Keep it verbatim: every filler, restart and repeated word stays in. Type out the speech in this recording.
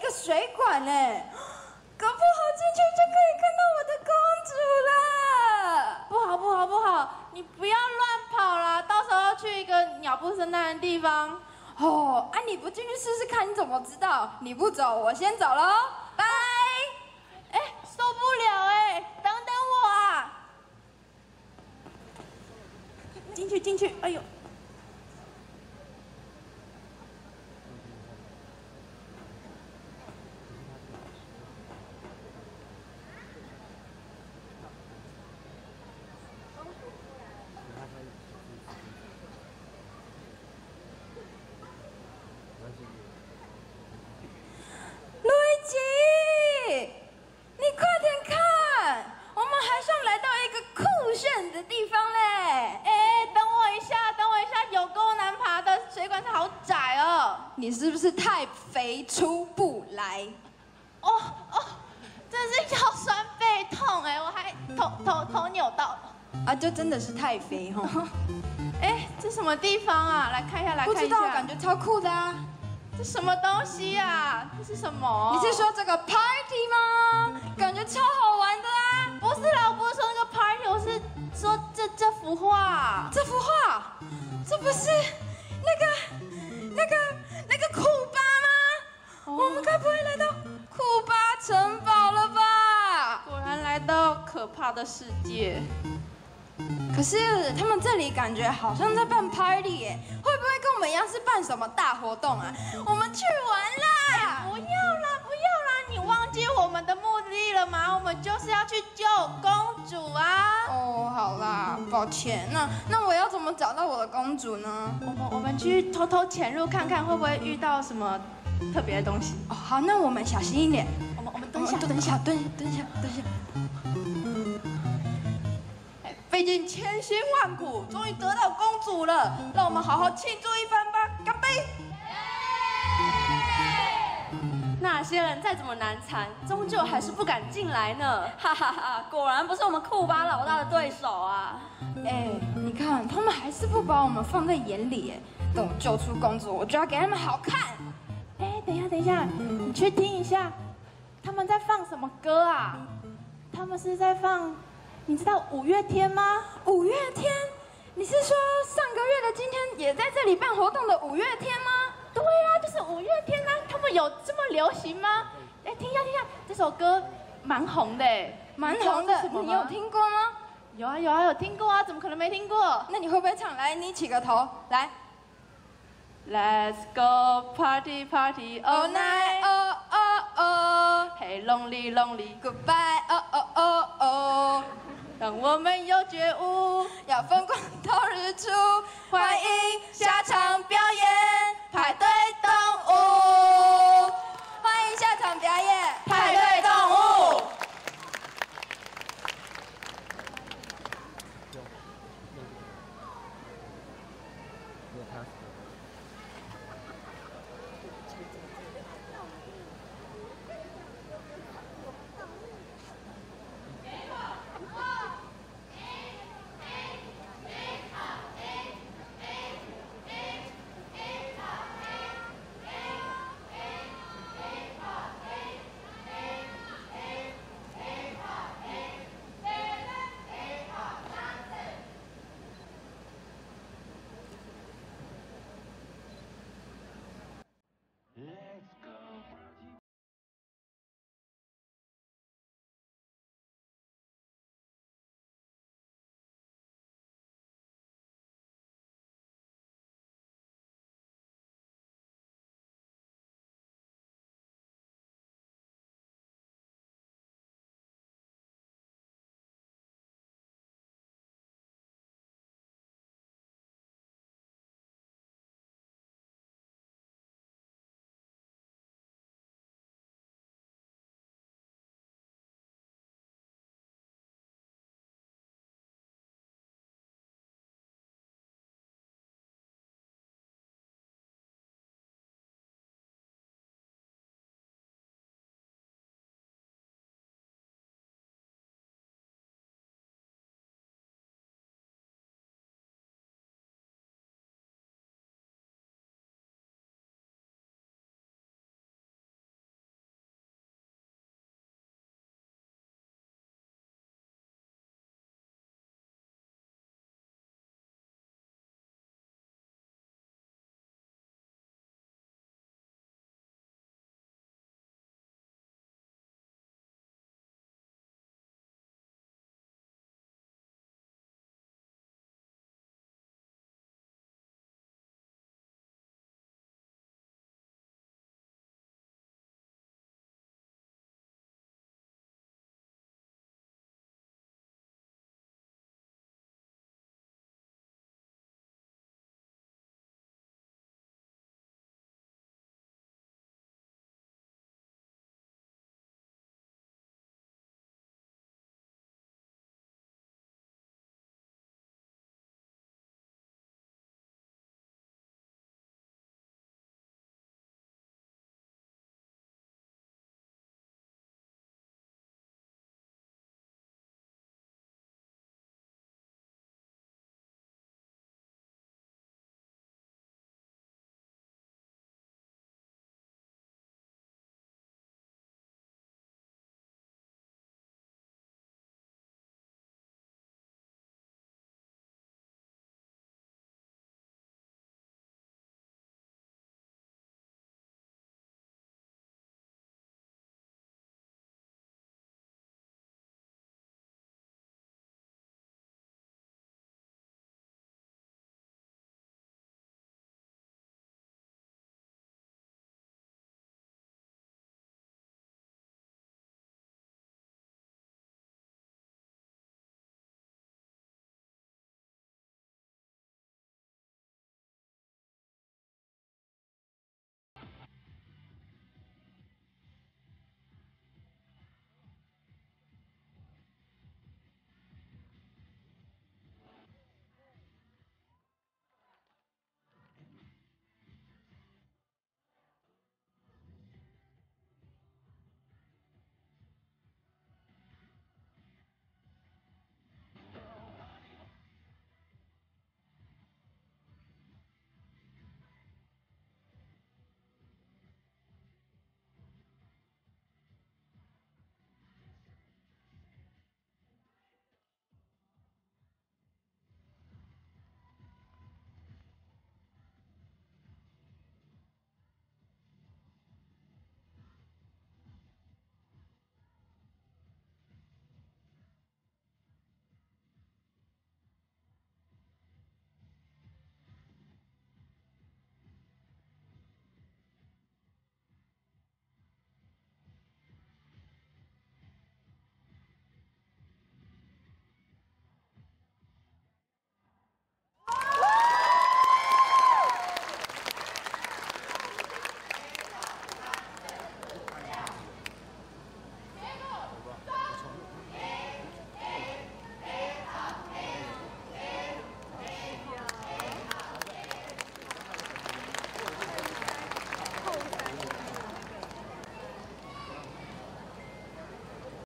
个水管嘞，搞不好进去就可以看到我的公主了。 不好不好不好，你不要乱跑啦，到时候去一个鸟不生蛋的地方。 哦，啊，你不进去试试看，你怎么知道？你不走，我先走喽，拜。 哎，受不了哎，等等我啊！进去进去，哎呦！ 路易吉，你快点看，我们还算来到一个酷炫的地方嘞！ 哎，等我一下，等我一下，有够难爬的，水管好窄哦。 你是不是太肥出不来？ 哦哦，真是腰酸背痛哎，我还头头头扭到了。 啊，就真的是太肥哈。 哎，这什么地方啊？来看一下，来看一下。 不知道，感觉超酷的啊！ 这什么东西呀？这是什么？ 你是说这个 party 吗？感觉超好玩的啊！ 不是啦，我不是说那个 party， 我是说这这幅画。 这幅画，这不是那个那个那个库巴吗？哦、我们该不会来到库巴城堡了吧？ 果然来到可怕的世界。 可是他们这里感觉好像在办 party 耶，会不会跟我们一样是办什么大活动啊？我们去玩啦！ 不要啦，不要啦！你忘记我们的目的了吗？我们就是要去救公主啊！ 哦，好啦，抱歉。那那我要怎么找到我的公主呢？ 我们我们去偷偷潜入看看，会不会遇到什么特别的东西？ 哦，好，那我们小心一点。 我们我们蹲下， 蹲下，蹲蹲下，蹲下。 费尽千辛万苦，终于得到公主了，让我们好好庆祝一番吧！干杯！ 那些人再怎么难缠，终究还是不敢进来呢。哈哈哈，果然不是我们库巴老大的对手啊！ 哎，你看，他们还是不把我们放在眼里。哎，等我救出公主，我就要给他们好看。 哎，等一下，等一下，你去听一下，他们在放什么歌啊？他们是在放。你知道五月天吗？ 五月天？你是说上个月的今天也在这里办活动的五月天吗？ 对呀、啊，就是五月天啊！他们有这么流行吗？哎，听一下，听一下，这首歌蛮红的， 蛮红的，你有听过吗？ 有啊，有啊，有听过啊，怎么可能没听过？ 那你会不会唱？来，你起个头，来。 Let's go party party all night, oh oh oh. Hey lonely lonely goodbye, oh oh oh oh. 让我们有觉悟， 要疯狂到日出，欢迎下场表演。